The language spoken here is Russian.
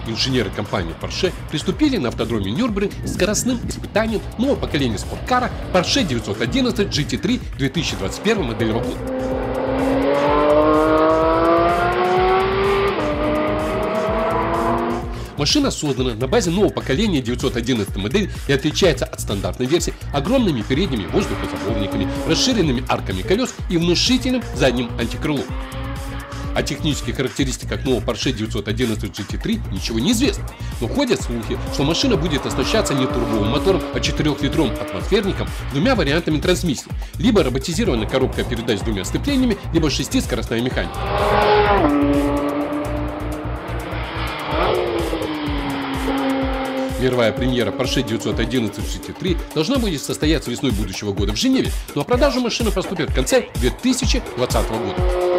Инженеры компании Porsche приступили на автодроме Нюрнберг к скоростным испытаниям нового поколения спорткара Porsche 911 GT3 2021 модельного года. Машина создана на базе нового поколения 911 модель и отличается от стандартной версии огромными передними воздухозаборниками, расширенными арками колес и внушительным задним антикрылом. О технических характеристиках нового Porsche 911 GT3 ничего не известно, но ходят слухи, что машина будет оснащаться не турбовым мотором, а 4-литровым атмосферником с двумя вариантами трансмиссии, либо роботизированная коробка передач с двумя сцеплениями, либо 6-скоростная механика. Мировая премьера Porsche 911 GT3 должна будет состояться весной будущего года в Женеве, но продажу машины поступят в конце 2020 года.